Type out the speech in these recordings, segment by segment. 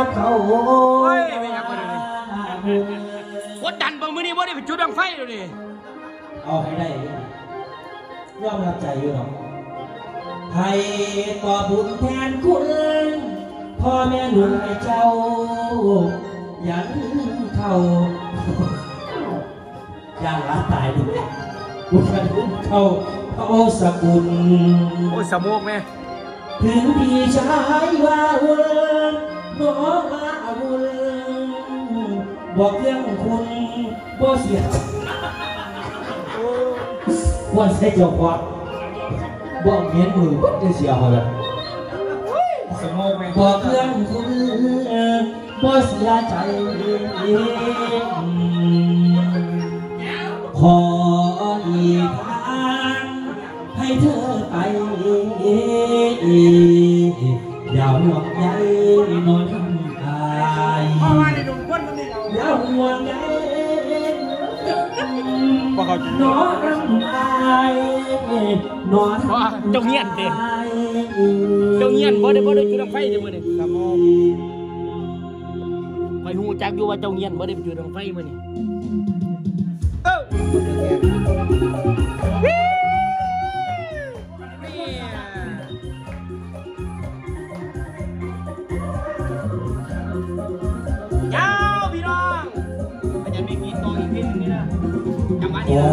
เขาโอ้ยไม่อยากมาเลยกดดันบางมือนี่ว่าได้ไปจุดดังไฟเลยนี่เอาให้ได้ยอมรับใจอยู่หรอกให้ต่อบุญแทนคุณพ่อแม่หนุนให้เจ้ายันเขาย่างละตายดูบุญกันเขาสกุลโอ้ยสมองแม่ถึงพี่ชายว่าวุ่นน้องว่าวุ่นบอกเรื่องคุณบ่เสียวันใส่เจ้าควาบอกเมียนมือก็จะเสียเขาเลยสมองแม่บอกเรื่องคุณบ่เสียใจขออีกทางให้เธอไปอย่าห่วงใยนอนกายอย่าห่วงใยนอนกายนอนเจ้าเงี้ยนเด่นเจ้าเงี้ยนบ่ได้จุดดังไฟเดี๋ยวมื้อนี้ครับผมไปหูจักอยู่ว่าเจ้าเงี้ยนบ่ได้จุดดังไฟมื้อนี้ยาวพี่น้องมันจะมีต่ออีกเพลงนึงนี่นะจังหวะนี้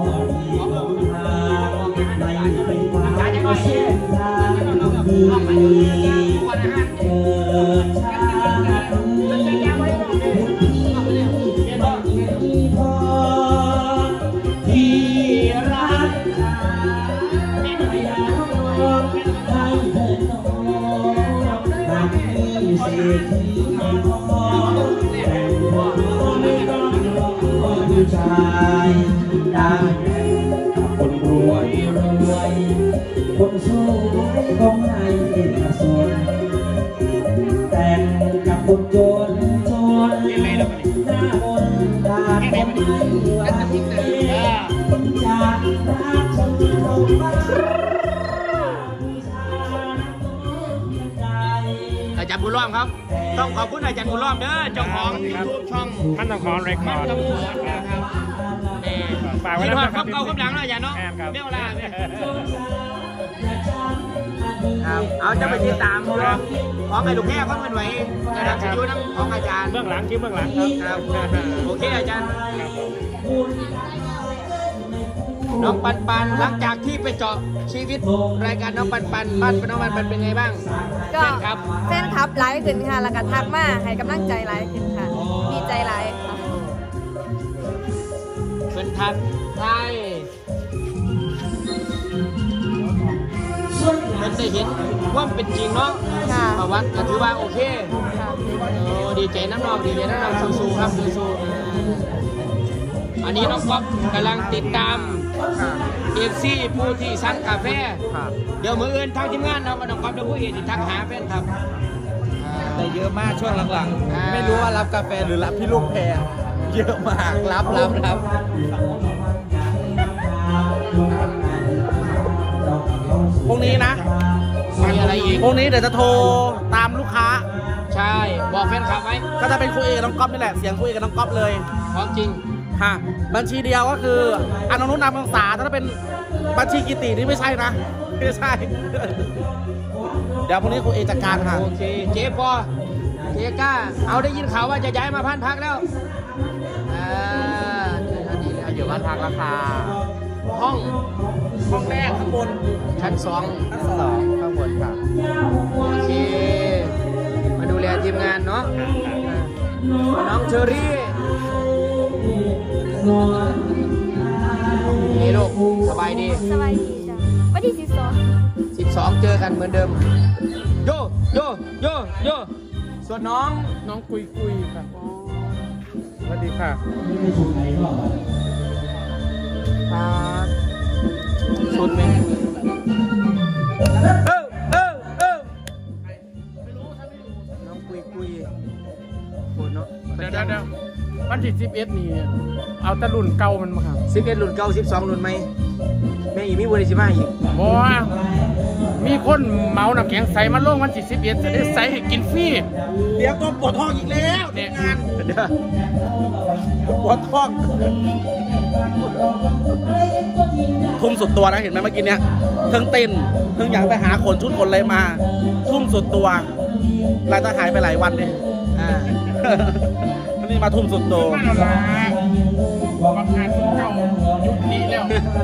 ชายได้คนรวยคนสู้ของนายเอกชนแต่งกับคนจนหน้ามนตาคนไม่ไหวจากรักฉันลงมาอาจารย์บุญรอดครับต้องขอบคุณอาจารย์บุญรอดเด้อเจ้าของช่องท่านเจ้าของเรคคอร์ดฝากไว้นะครับเก่าคำหลังนะอาจารย์เนาะเรื่องอะไรเอาจะไปติดตามของไอ้ลูกแค่เขาเป็นไว้นะครับจะดูน้ำของอาจารย์เบื้องหลังครับโอเคอาจารย์น้องปันหลังจากที่ไปเจาะชีวิตรายการน้องปันบ้านน้องปันเป็นไงบ้างก็แฟนคลับไลฟ์ขึ้นค่ะแล้วก็ทักมาให้กำลังใจไลฟ์ขึ้นค่ะดีใจไลฟ์ค่ะเป็นทักทายมันได้เห็นว่าเป็นจริงเนาะประวัติก็ถือว่าโอเคดีใจน้ำนองดีใจน้ำนองสู้ๆครับสู้ๆอันนี้น้องก๊อฟกำลังติดตามFC ผู้ที่สั่งกาแฟเดี๋ยวมื้ออื่นทางทีมงานเรามาน้องก๊อฟจะผู้เอกที่ทักหาแฟนครับแต่เยอะมากช่วงหลังๆไม่รู้ว่ารับกาแฟหรือรับพี่ลูกแพรเยอะมากรับพรุ่งนี้นะมีอะไรอีกพรุ่งนี้เดี๋ยวจะโทรตามลูกค้าใช่บอกแฟนคลับไว้ก็จะเป็นคุยกับน้องก๊อฟนี่แหละเสียงคุยกับน้องก๊อฟเลยของจริงค่ะบัญชีเดียวก็คืออนุนามศึกษาถ้าเป็นบัญชีกิตินี่ไม่ใช่นะไม่ใช่เดี๋ยวพรุ่งนี้คุยจัดการค่ะโอเคเจ๊ปอเจ๊ก้าเอาได้ยินข่าวว่าจะย้ายมาพันพักแล้วอยู่บ้านพักราคาห้องแรกข้างบนชั้น2 ข้างบนค่ะโอเคมาดูแลทีมงานเนาะน้องเชอรี่นี่ลูกสบายดีจ้ะวันที่ 12เจอกันเหมือนเดิมโยส่วนน้องคุยค่ะสวัสดีค่ะสุดไหมน้องคุยโหเนาะเดี๋ยววันที่11นี่เอาแต่รุ่นเก่ามันมาครับ 11รุ่นเก่า12รุ่นใหม่แม่อีมีวันที่15อีกบ่มีคนเมาน้ำแข็งใสมาลงวันที่11จะได้ใส่ให้กินฟรีเดี๋ยวก็ปวดท้องอีกแล้วเนี่ยงานปวดท้องทุ่มสุดตัวนะเห็นไหมเมื่อกี้เนี้ยเพิ่งเต้นเพิ่งอยากไปหาขนชุดขนอะไรมาทุ่มสุดตัวรายได้หายไปหลายวันเลยนี่มาทุ่มสุดตัวบอกงานเก่ายุติแล้ว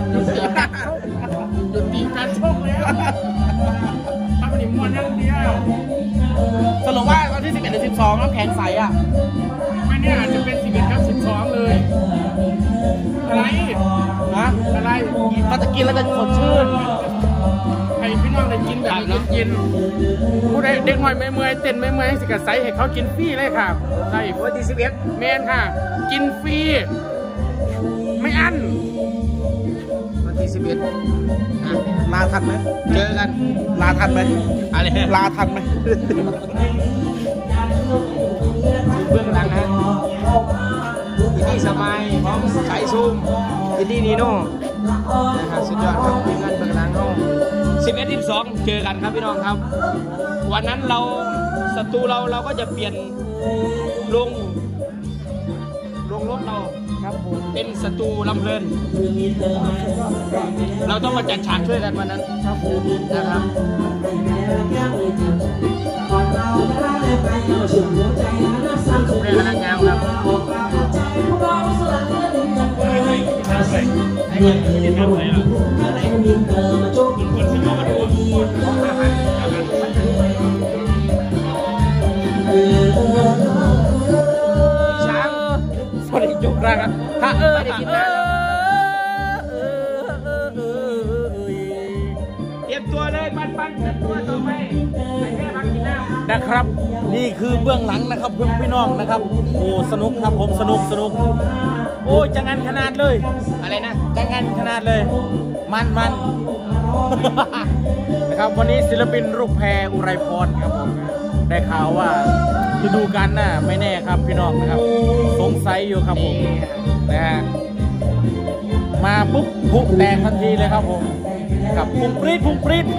ยุติการชกแล้วทำหนิมวนอย่างเดียวสรุปว่าวันที่11 หรือ 12น้ำแข็งใสอ่ะไม่เนี่ยอาจจะเป็น11 กับ 12เลยอะไรนะอะไรก็จะกินแล้วจะสดชื่นให้พี่น้องได้กินแบบนี้กินผู้ใดเด็กหน่อยไม่เมื่อยเต้นไม่เมื่อยสิกระใสให้เขากินฟรีเลยค่ะใช่วันที่11เมนค่ะกินฟรีไม่อั้นวันที่11ลาทันไหมเจอกันลาทันไหมอะไรลาทันไหมเบื้องหลังนะอินดี้สมัยพร้อมสายซูมอินดี้นีโน่นะครับสุดยอดครับทีมงานเบื้องหลังเขา11 12เจอกันครับพี่น้องครับวันนั้นเราศัตรูเราก็จะเปลี่ยนลงรถเราครับผมเป็นศัตรูลำเพลินเราต้องมาจัดฉากช่วยกันวันนั้นครับผมนะครับเรื่องนางงามครับช้างสวัสดีจุกรักฮะไม่ได้กินนานเตรียมตัวเลยปันเตรียมตัวต่อไปแค่พักกินน้ำนะครับนี่คือเบื้องหลังนะครับเพื่อนพี่น้องนะครับโอ้สนุกครับผมสนุกโอ้จังงันขนาดเลยอะไรนะจังงันขนาดเลยมันนะครับวันนี้ศิลปินลูกแพรอุไรพรครับผมได้ข่าวว่าฤดูกาลน่ะไม่แน่ครับพี่น้องนะครับสงสัยอยู่ครับผมนะฮะมาปุ๊บพุแตกทันทีเลยครับผมกับพุ่งปรี๊ด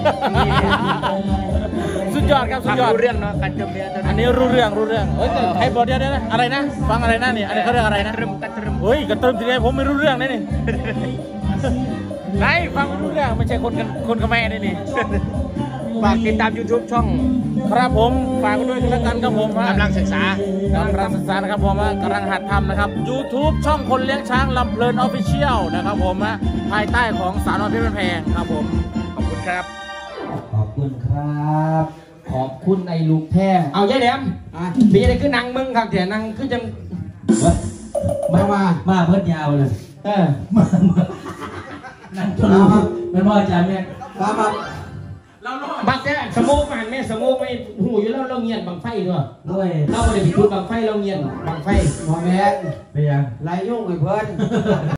สุดยอดครับสุดยอดรู้เรื่องเนาะการเติมเนื้ออันนี้รู้เรื่องเฮ้ยไอ้บอดเดียวนะอะไรนะฟังอะไรนะนี่อันนี้เขาเรียกอะไรนะเฮ้ยกระเติมทีนี้ผมไม่รู้เรื่องนี่ไหนฟังไม่รู้เรื่องไม่ใช่คนกระแม่นี่ฝากติดตาม YouTube ช่องครับผมฝากด้วยกันแล้วกันครับผมกำลังศึกษานะครับผมกำลังหัดทำนะครับ YouTube ช่องคนเลี้ยงช้างลำเพลิน Official นะครับผมภายใต้ของสาวน้อยเพชรแพงครับผมขอบคุณครับขอบคุณครับขอบคุณในลูกแท้เอายายแหลมมีอะไรขึ้นนั่งมึงครับเดี๋ยวนั่งขึ้นจังมาเพิ่นยาวเลยมานั่งทะลุเป็นพ่ออาจารย์แม่มาบักแกสมุกมันแม่สมุกไม่หูอยู่แล้วเราเงียนบังไฟด้วยเราไม่ได้พิจูบังไฟเราเงียนบังไฟมอแม่เป็นยังไรยุ่งไอ้เพิ่น